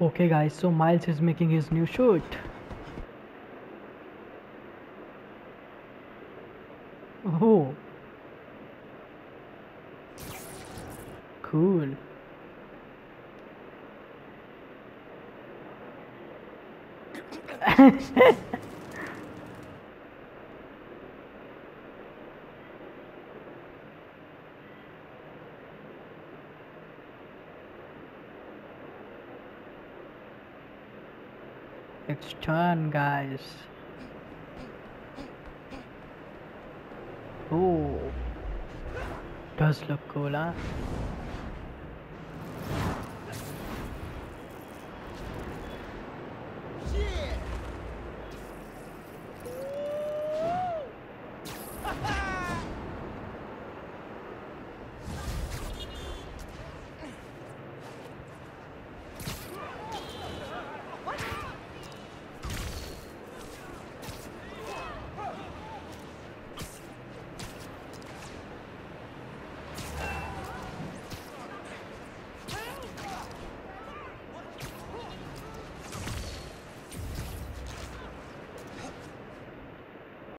Okay guys, so Miles is making his new shoot. Oh, cool. It's turn guys. Oh, does look cool, huh?